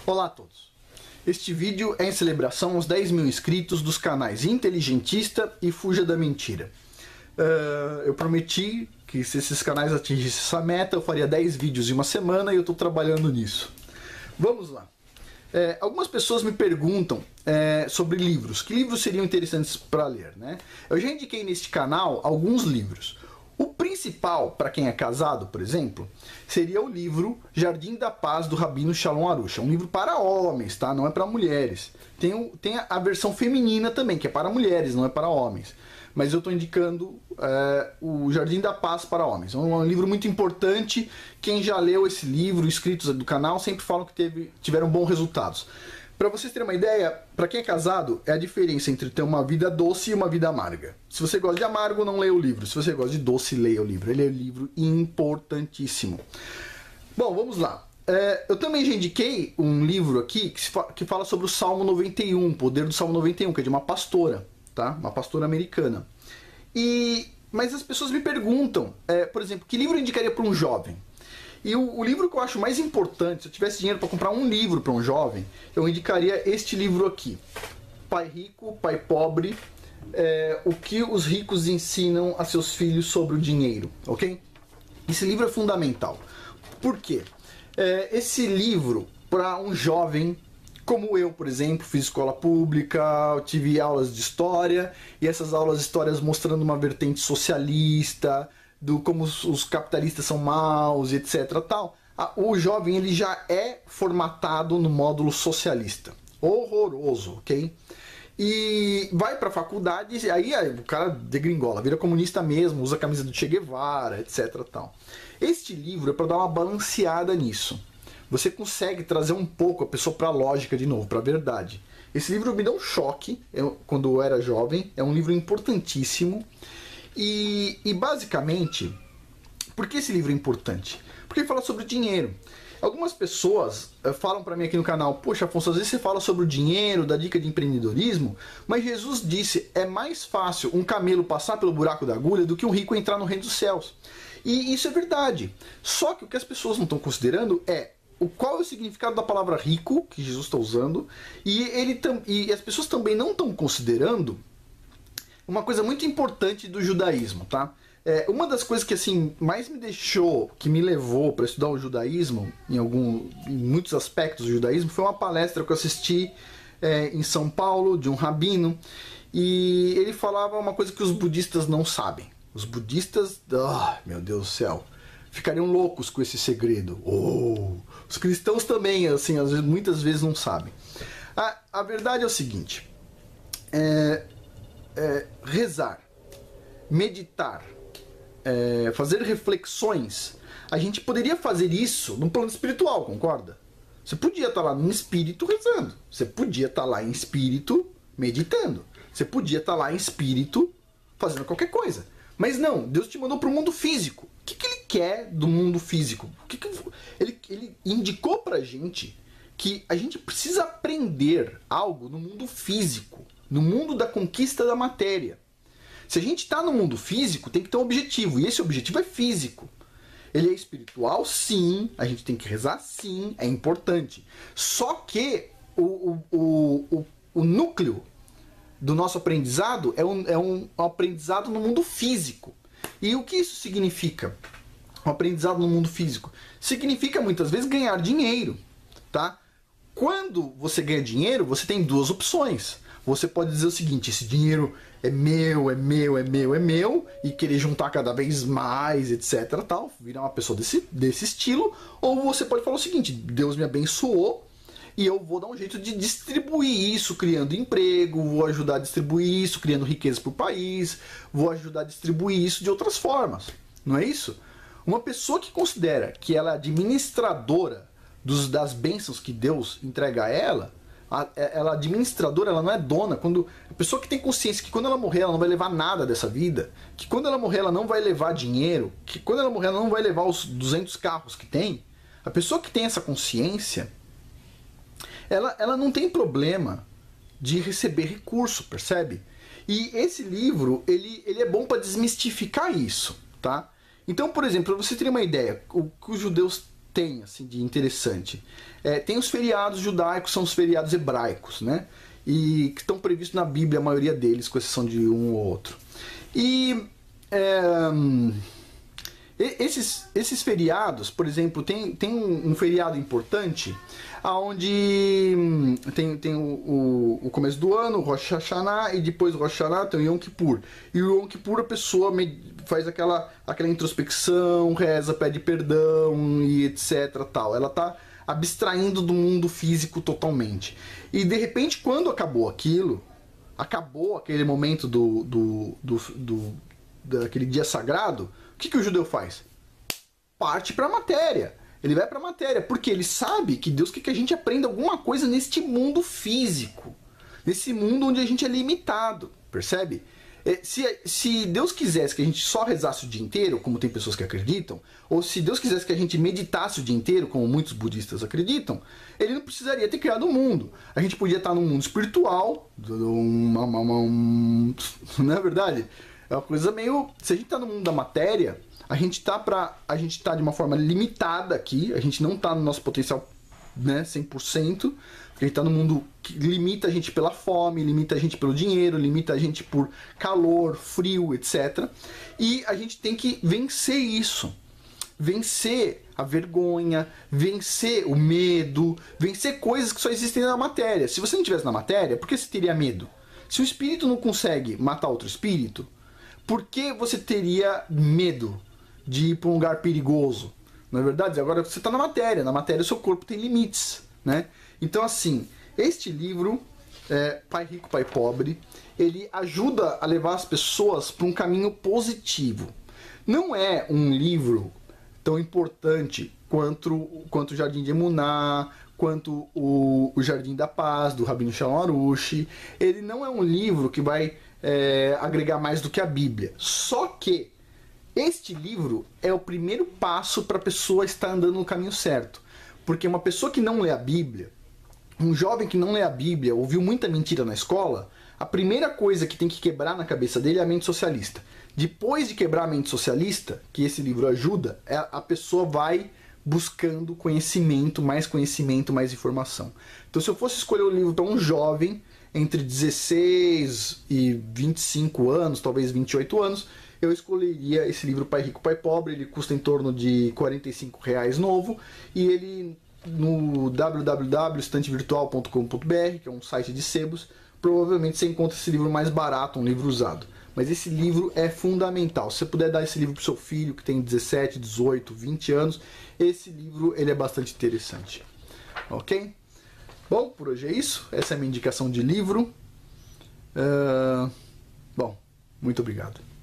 Olá a todos! Este vídeo é em celebração aos 10 mil inscritos dos canais Inteligentista e Fuja da Mentira. Eu prometi que se esses canais atingissem essa meta, eu faria 10 vídeos em uma semana e eu estou trabalhando nisso. Vamos lá. Algumas pessoas me perguntam sobre livros. Que livros seriam interessantes para ler, né? Eu já indiquei neste canal alguns livros. O principal, para quem é casado, por exemplo, seria o livro Jardim da Paz, do Rabino Shalom Arush. É um livro para homens, tá? Não é para mulheres. Tem a versão feminina também, que é para mulheres, não é para homens. Mas eu estou indicando o Jardim da Paz para homens. É um livro muito importante. Quem já leu esse livro, inscritos do canal, sempre falam que tiveram bons resultados. Para vocês terem uma ideia, para quem é casado, é a diferença entre ter uma vida doce e uma vida amarga. Se você gosta de amargo, não leia o livro. Se você gosta de doce, leia o livro. Ele é um livro importantíssimo. Bom, vamos lá. Eu também já indiquei um livro aqui que fala sobre o Salmo 91, o poder do Salmo 91, que é de uma pastora, tá? Uma pastora americana. Mas as pessoas me perguntam, por exemplo, que livro eu indicaria para um jovem? E o livro que eu acho mais importante, se eu tivesse dinheiro para comprar um livro para um jovem, eu indicaria este livro aqui. Pai Rico, Pai Pobre, o que os ricos ensinam a seus filhos sobre o dinheiro, ok? Esse livro é fundamental. Por quê? Esse livro, para um jovem como eu, por exemplo, fiz escola pública, eu tive aulas de história, e essas aulas de história mostrando uma vertente socialista, do como os capitalistas são maus, etc. tal. O jovem ele já é formatado no módulo socialista. Horroroso, ok? E vai para a faculdade e aí o cara degringola, vira comunista mesmo, usa a camisa do Che Guevara, etc. tal. Este livro é para dar uma balanceada nisso. Você consegue trazer um pouco a pessoa para a lógica de novo, para a verdade. Esse livro me deu um choque quando eu era jovem, é um livro importantíssimo. E basicamente, por que esse livro é importante? Porque ele fala sobre dinheiro. Algumas pessoas falam para mim aqui no canal: poxa, Afonso, às vezes você fala sobre o dinheiro, dá dica de empreendedorismo, mas Jesus disse, é mais fácil um camelo passar pelo buraco da agulha do que um rico entrar no reino dos céus. E isso é verdade. Só que o que as pessoas não estão considerando qual é o significado da palavra rico, que Jesus está usando, e as pessoas também não estão considerando uma coisa muito importante do judaísmo, tá? Uma das coisas que assim mais me levou para estudar o judaísmo, em muitos aspectos do judaísmo, foi uma palestra que eu assisti em São Paulo, de um rabino, e ele falava uma coisa que os budistas não sabem. Os budistas, meu Deus do céu, ficariam loucos com esse segredo. Os cristãos também, assim, muitas vezes não sabem. A verdade é o seguinte: rezar, meditar, fazer reflexões, a gente poderia fazer isso no plano espiritual, concorda? Você podia estar lá em espírito rezando, você podia estar lá em espírito meditando, você podia estar lá em espírito fazendo qualquer coisa. Mas não, Deus te mandou para o mundo físico. O que ele quer do mundo físico? Ele indicou para a gente que a gente precisa aprender algo no mundo físico, no mundo da conquista da matéria. Se a gente está no mundo físico, tem que ter um objetivo, e esse objetivo é físico. Ele é espiritual, sim, a gente tem que rezar, sim, é importante. Só que o núcleo do nosso aprendizado é um aprendizado no mundo físico. E o que isso significa? Um aprendizado no mundo físico significa muitas vezes ganhar dinheiro, tá? Quando você ganha dinheiro, você tem duas opções. Você pode dizer o seguinte: esse dinheiro é meu, é meu, é meu, é meu, e querer juntar cada vez mais, etc, tal, virar uma pessoa desse estilo. Ou você pode falar o seguinte: Deus me abençoou e eu vou dar um jeito de distribuir isso, criando emprego, vou ajudar a distribuir isso, criando riqueza para o país, vou ajudar a distribuir isso de outras formas. Não é isso? Uma pessoa que considera que ela é administradora das bênçãos que Deus entrega a ela, ela administradora, ela não é dona. A pessoa que tem consciência que quando ela morrer ela não vai levar nada dessa vida, que quando ela morrer ela não vai levar dinheiro, que quando ela morrer ela não vai levar os 200 carros que tem, a pessoa que tem essa consciência, ela não tem problema de receber recurso, percebe? E esse livro, ele é bom para desmistificar isso, tá? Então, por exemplo, para você ter uma ideia, o que os judeus tem assim de interessante? Tem os feriados judaicos, são os feriados hebraicos, né? E que estão previstos na Bíblia, a maioria deles, com exceção de um ou outro. E esses feriados, por exemplo, tem um feriado importante onde tem o começo do ano, o Rosh Hashanah, e depois do Rosh Hashanah tem o Yom Kippur. E o Yom Kippur a pessoa faz aquela introspecção, reza, pede perdão e etc. Tal. Ela está abstraindo do mundo físico totalmente. E de repente, quando acabou aquele momento daquele dia sagrado, o que o judeu faz? Parte para a matéria. Ele vai para a matéria, porque ele sabe que Deus quer que a gente aprenda alguma coisa neste mundo físico. Nesse mundo onde a gente é limitado, percebe? Se Deus quisesse que a gente só rezasse o dia inteiro, como tem pessoas que acreditam, ou se Deus quisesse que a gente meditasse o dia inteiro, como muitos budistas acreditam, ele não precisaria ter criado o mundo. A gente podia estar num mundo espiritual, não é verdade? É uma coisa meio... Se a gente está no mundo da matéria, a gente tá de uma forma limitada aqui, a gente não está no nosso potencial, né, 100%, porque a gente está no mundo que limita a gente pela fome, limita a gente pelo dinheiro, limita a gente por calor, frio, etc. E a gente tem que vencer isso. Vencer a vergonha, vencer o medo, vencer coisas que só existem na matéria. Se você não estivesse na matéria, por que você teria medo? Se o espírito não consegue matar outro espírito, por que você teria medo de ir para um lugar perigoso? Não é verdade? Agora você está na matéria o seu corpo tem limites, né? Então assim, este livro, Pai Rico, Pai Pobre, ele ajuda a levar as pessoas para um caminho positivo. Não é um livro tão importante quanto o Jardim de Emuná, quanto o Jardim da Paz, do Rabino Shalom Arush. Ele não é um livro que vai agregar mais do que a Bíblia. Só que este livro é o primeiro passo para a pessoa estar andando no caminho certo. Porque uma pessoa que não lê a Bíblia, um jovem que não lê a Bíblia, ouviu muita mentira na escola, a primeira coisa que tem que quebrar na cabeça dele é a mente socialista. Depois de quebrar a mente socialista, que esse livro ajuda, a pessoa vai buscando conhecimento, mais informação. Então, se eu fosse escolher um livro para um jovem entre 16 e 25 anos, talvez 28 anos, eu escolheria esse livro Pai Rico, Pai Pobre. Ele custa em torno de R$ 45 novo, e ele no www.estantevirtual.com.br, que é um site de sebos, provavelmente você encontra esse livro mais barato, um livro usado. Mas esse livro é fundamental. Se você puder dar esse livro para o seu filho, que tem 17, 18, 20 anos, esse livro ele é bastante interessante. Ok? Bom, por hoje é isso. Essa é a minha indicação de livro. Bom, muito obrigado.